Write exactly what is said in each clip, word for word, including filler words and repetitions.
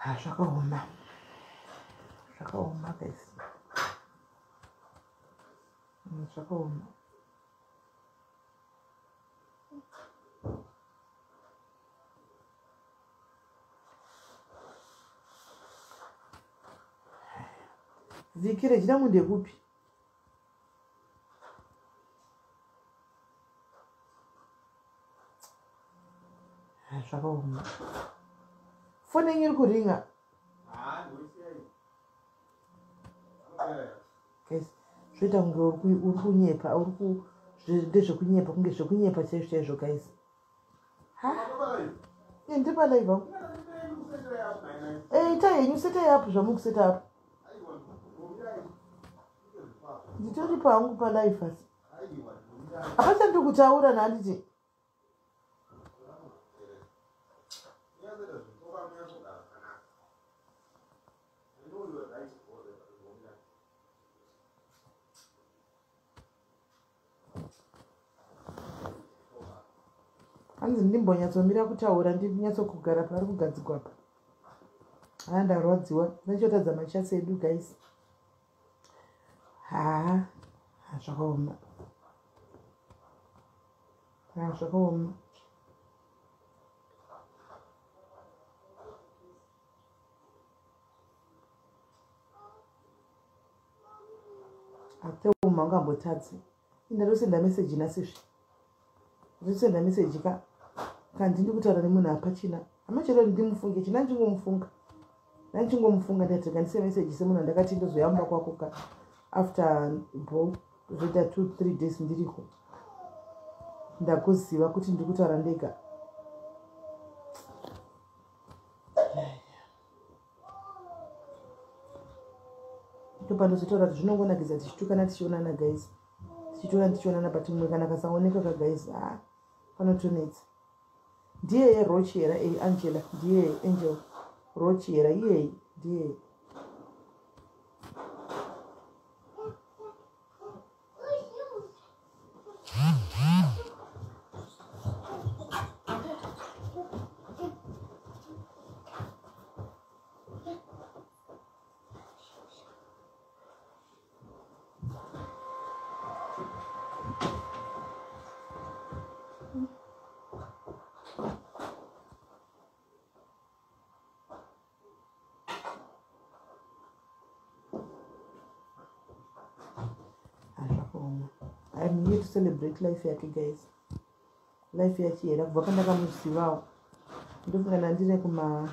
Ah, zvakaoma. Zvakaoma guys. Zvakaoma. Viki rechida munhu ndekupi? Zvakaoma. Foni yenyu iri kuringa. Guys, zvoita kunge uri kunyepa, uri ku ndezvekunyepa, kunge zvekunyepa chaizvo chaizvo guys. Ha? Ndiri palive vangu. Eh, ita henyu setai up zvamukuseta up. Nditori pangu palive asi. Apachandi ndiri kutaura nanditi. Hanzi ndimbonyatsomira kutaura ndinyatsokugara pari kugadzikwa apa. Ha, ndarwadziwa. Ndachotadza machasi edu guys. Ha, zvakaoma. Ha, zvakaoma. Ate umanga mbotadzi. Ndarosenda message nasizvi. Ndosenda message ka. Kandi ndikutaura nemunhu apachina. Amachero ndimufunge china ndingomufunga. Ndachingomfunga ndati kandise message semunhu ndakati ndozoyamba kwako ka. After bro, zvoita two three days ndiriko. Ndakuziva kuti ndikutaura ndega. Topanozotaura kuti zvinongonakidza tichitukana tichionana guys. Tichitora tichionana patimwe kana kasaoneka ka guys. Ah, panotonetsa. Ndiye Rochi era eh Angela, ndiye Angel. Rochi era iye ndiye. I'm here to celebrate life yake guys. Life yake yera kubva pandakamuzivawo. Ndofunga nandire kuma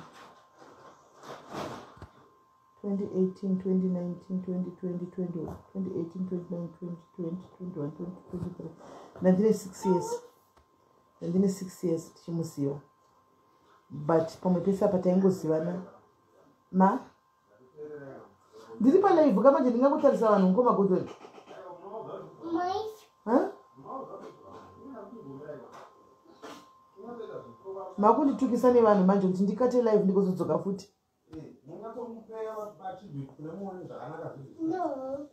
twenty eighteen, twenty nineteen, twenty twenty, twenty-one, twenty eighteen, twenty-nine, twenty twenty, twenty-one, twenty twenty-three. Nandire six years. Nandire six years tichimuziva. But pamwe pese apa taingozivana. Ma? Ndiri palive kama ndingakutarisa vanhu ngoma godoni. Huh? Makunditukisa nevanhu manje kuti ndikate live ndikozodzoka futi. No.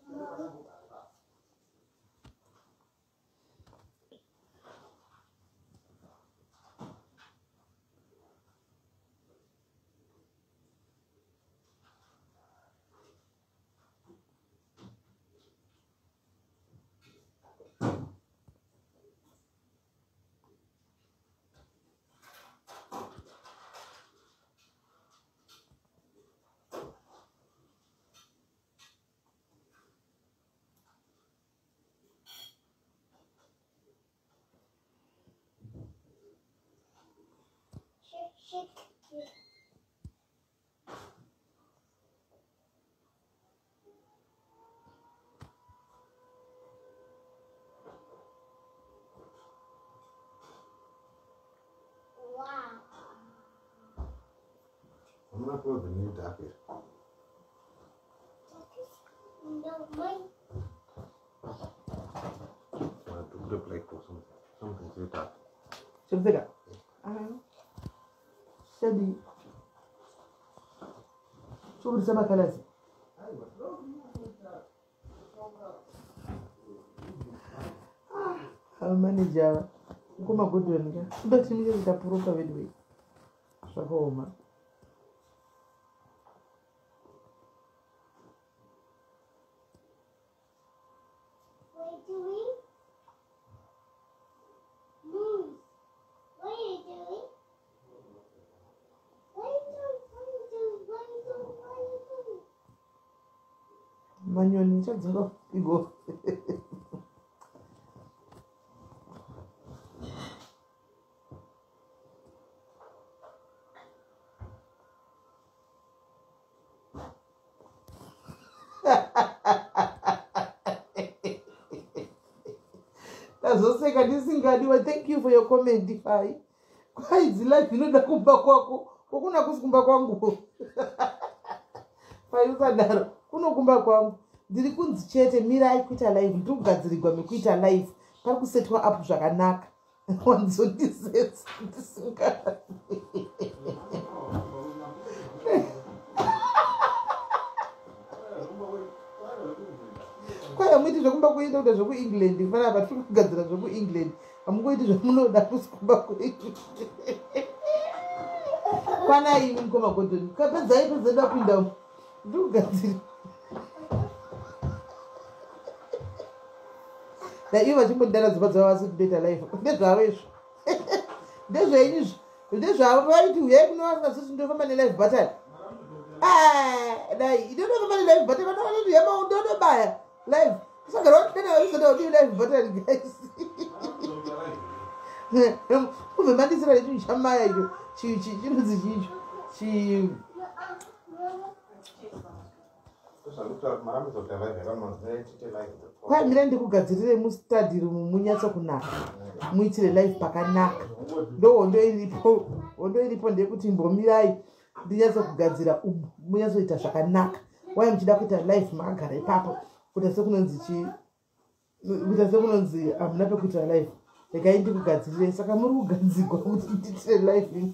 I'm not going to new jacket. No, mine. So I took the plate or something. Something to that. Something like that. Uh-huh. Shadi. So what is the colors? I'll manage Java. Come a good one. But you need to approve of it. So home. manyoni chadzinga igo. Tazoseka ndisingadiwa. Thank you for your comment. Hai kwai dzilife inoda kumba kwako kokuna kusikumba kwangu. Pai usadaro kunokumba kwangu. Ndiri kunzi chete mirai kuita live ndikugadzirigwa mekuita live pari kusetwa apo zvakanaka. Wanzondisetsa ndisingadi. Kwai amuiti zvekumba kuenda kuda zvekuengland kufanira apa tiri kugadzira zvekuengland hamungoiti zvamunoda kusikumba kwenyu. Kwana imi mukoma godhoni kapedzai pedzenda kupinda ndikugadzira. Naivo vachimbonditara dzimba dzavo vasi kudoita life ndezvavo izvo. Ndezvenyu izvo ndezvavo vaiti uyai kunovanga sisi ndofamba nelife button. Dai ndinofamba nelife button vanovanoti yama ndonobaya live saka rotena vaizota kuti live button guys. Kubve mandisira letu chamaya icho chinonzi chicho chi kwai mira ndikugadzirire mustadi rumu munyatso kunaka muitire life pakanaka. Ndo hondo iripo. Hondo iripo ndeyekuti mbomirai ndinyatso kugadzira umu munyatsoita zvakanaka. Wai muchida kuita life makagara ipapo kuita sekunonzi chi kuita sekunonzi hamuna pekuita life. Regai ndikugadzirire saka muri kugadzirwa kuti ndiitire life.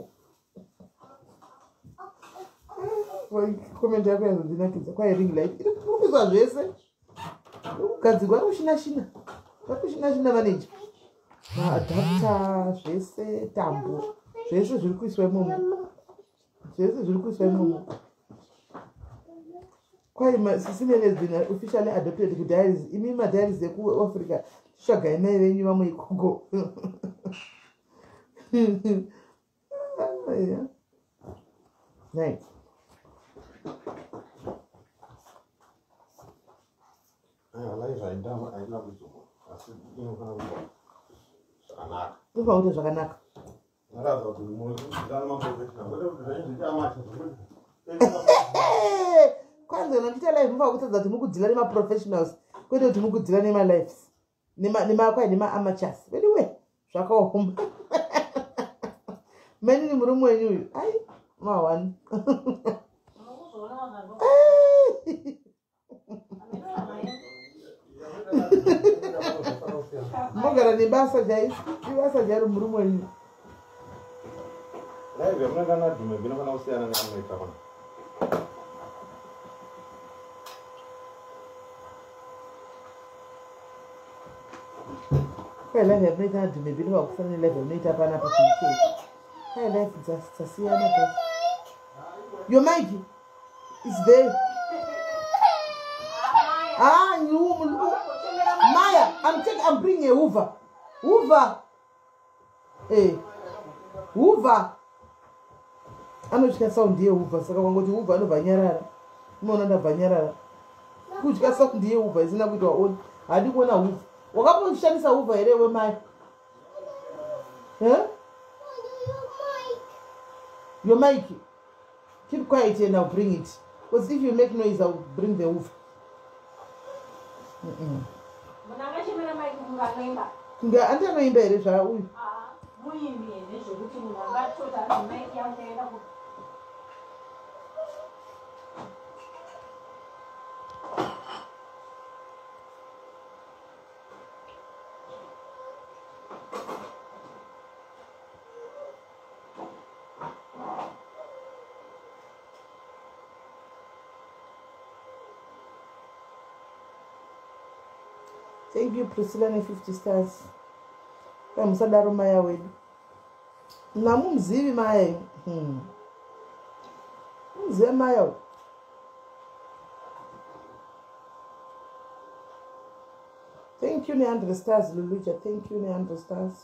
Comment yako yazondinakidza kwai ring light iri kurumbiswa zvese kugadzirwa ari kushina shina ari kushina shina manager maadapta zvese tambo zvese zviri kuiswa imomo zvese zviri kuiswa imomo. Kwai Sisime has been officially adopted to diaries. Imi madiaries ekuAfrica tsvagai mai venyu vamwe ikoko. Nice. Kuva kuti zvakanaka. Kwanza unoita live muva kutadza kuti mukudzira nemaprofessionals kwete kuti mukudzira nemalives nemakwai nemaamateurs. Anyway zvakaomba. Menini murume wenyu uyu ai mawani. Mbogara nebasa jai ibasa jari murume wenyu. Live yamuna kana dume bino kana usiyana ngamwe takona. Kwai live yamuna dume bino vakusana nelive yamunoita pana pa P K. Kwai live dzasiyana guys. Your mic is there. Ah, you Maya, I'm taking I'm bringing a Hoover. Hoover. Hey. Hoover. Anotya sound ndiye Hoover saka wangoti Hoover anobva nyarara. Unoona ndabva nyarara. Kutya sound ndiye Hoover isina kuitwa on. Hadi kuona Hoover. Wakamboshandisa Hoover here we Maya. Huh? Your mic. Keep quiet here now, bring it. Because if you make noise, I'll bring the Hoover. Mm-mm. Nga andi anoimba here zva uyu. Thank you Priscilla ne fifty stars. Kamusadaro Maya wedu. Namumzivi Maya. Hmm. Mzivi Maya. Thank you ne one hundred stars Luluja. Thank you ne one hundred stars.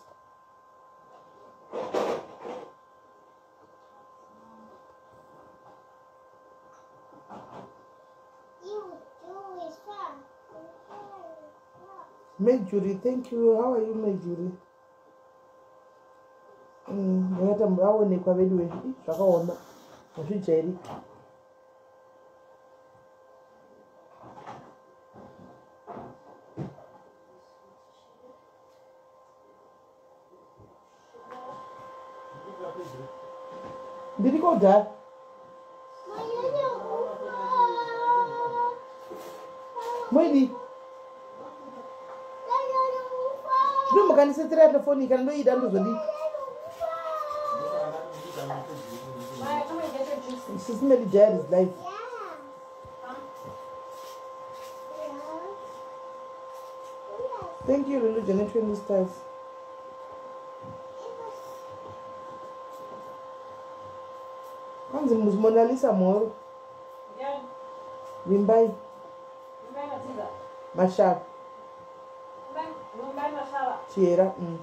You do Mercury, thank you. How are you, Mercury? Mm, ngata aonekwa vedu vedu zvakaoma hazvijairiki. Ndiri kodhara. Mwidi. Ndinomukanisitira telefoni kana ndoida ndozodi. She's nearly dead is life. Thank you, Lulu Janet twenty stars. Kwanzi Mona Lisa Moro. Wimbai. Mashak. Chiera. Mm.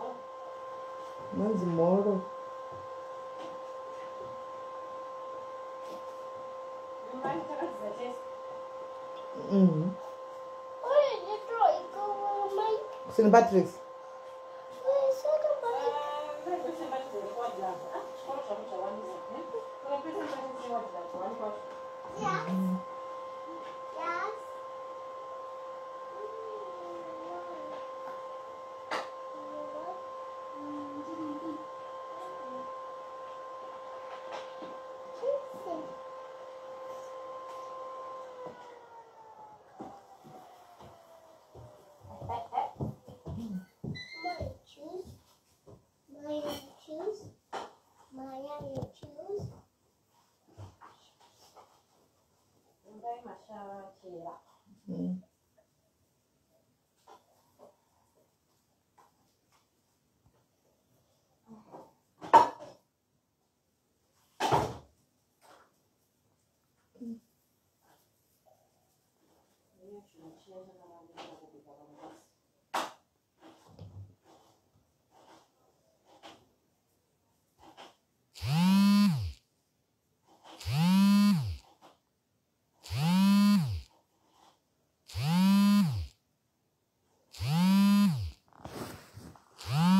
Manzi Moro. Mm-hmm. Saint Patrick's. Yes. Mm-hmm. Yes. Maya, choose. Maya, you choose. Mm.